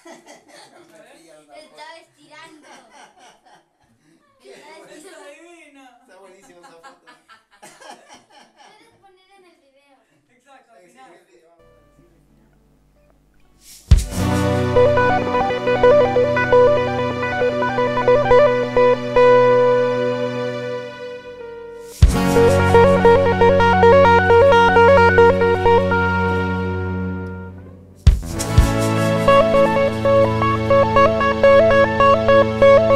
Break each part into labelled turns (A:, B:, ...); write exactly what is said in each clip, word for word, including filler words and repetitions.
A: Estaba estirando. Estaba estirando.
B: Está buenísima esa foto.
A: Puedes poner en el video.
C: Exacto, al
B: Sí,
C: final.
B: el video, vamos a decir.
D: Thank you.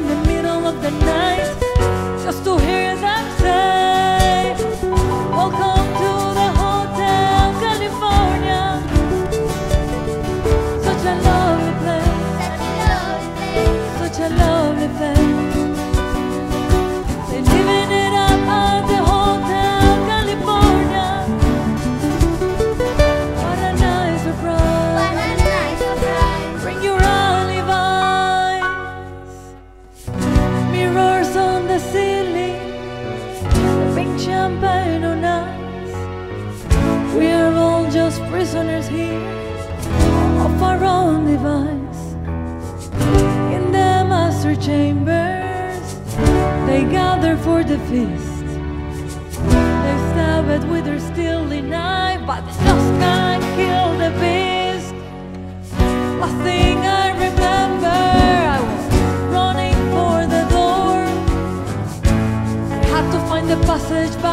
C: in the middle of the night just to hear them say, welcome to the Hotel California. Such a lovely place, such a lovely place. They're living it up at the Hotel California. What a nice surprise.
A: What a nice surprise.
C: Bring your olive eyes. Mirrors on the ceiling, pink champagne on ice. We are all just prisoners here of our own device. In the master chambers, they gather for the feast. They stab it with their steely knife, but they just can't kill the beast. Last thing I remember, I was running for the door. I had to find the passage back